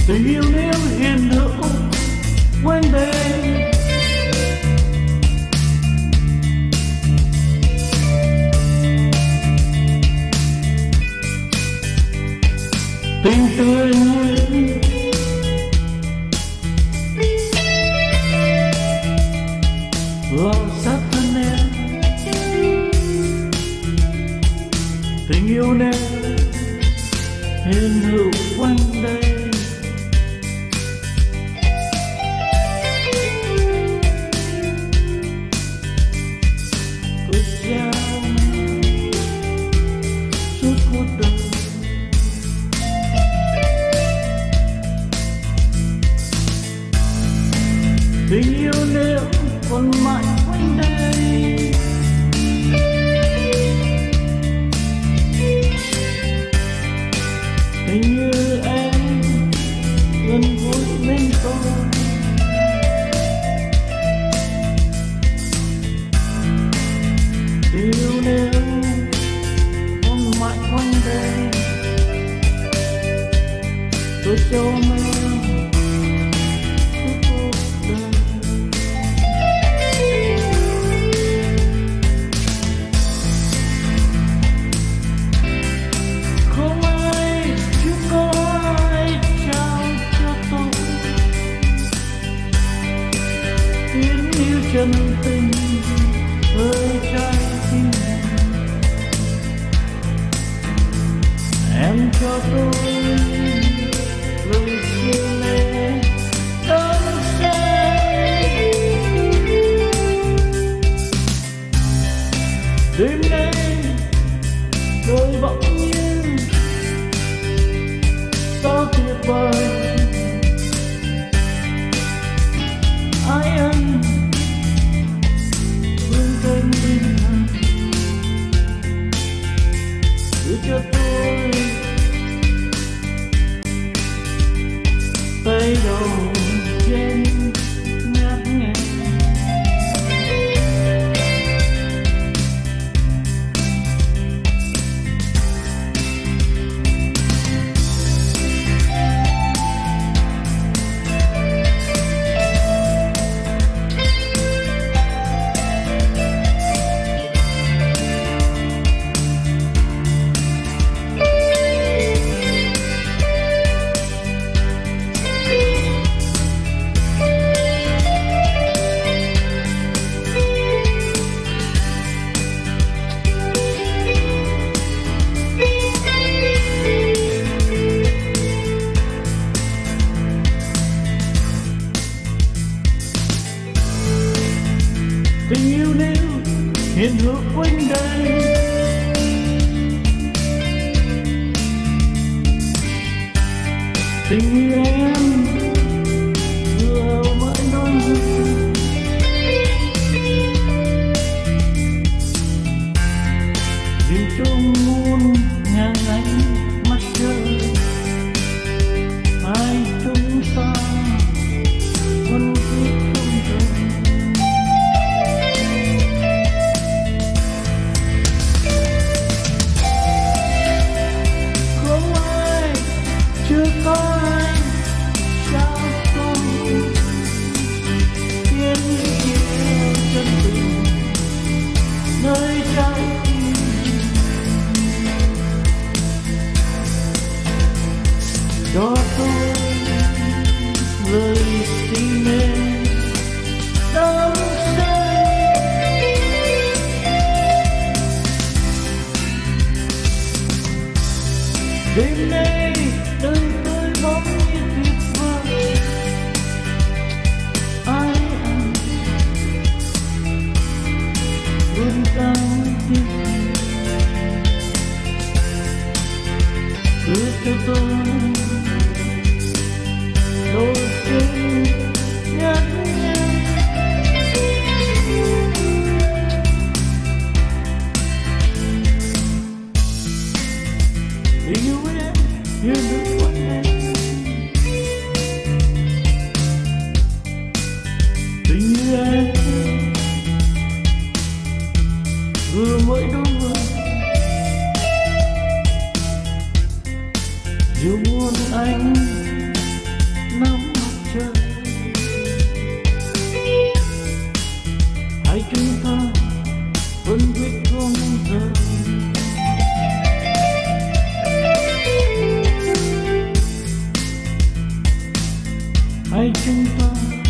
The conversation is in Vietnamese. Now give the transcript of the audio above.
tình yêu nếu hiện hữu quên đây. Tình tươi nguyên vào sát thân em, tình yêu nên hiện hữu quanh đây. Tôi trao suốt cuộc đời, tình yêu nếu còn mãi quanh đây. Tình như em gần gũi bên tôi, tình yêu nếu còn mãi quanh đây. Tôi cho em chân tình với trái tim em cho tôi lời chia lệ đắm say. Đêm nay đời bỗng nhiên sao tuyệt vời, ai anh cho tôi tay đầu trên ngát ngàn. Tình yêu nếu hiện hữu quanh đây, tình yêu em vừa mãi đôi môi, dịu trong muôn ngàn ánh mắt trời. Hai chúng ta vẫn cứ không rời, chưa có ai trao tôi tiếng yêu chân tình nơi trái tim. Cho tôi lời xin mến đắm say. Đêm nay đời tôi bỗng như tuyệt vời, ai anh luôn cao tiếng đưa cho tôi đôi chân nhát nhát. Yêu em như nước quanh em, tình như em vừa mới đôi môi, dù muôn anh trời. Hai chúng ta vẫn quyết không rời. Hai chúng ta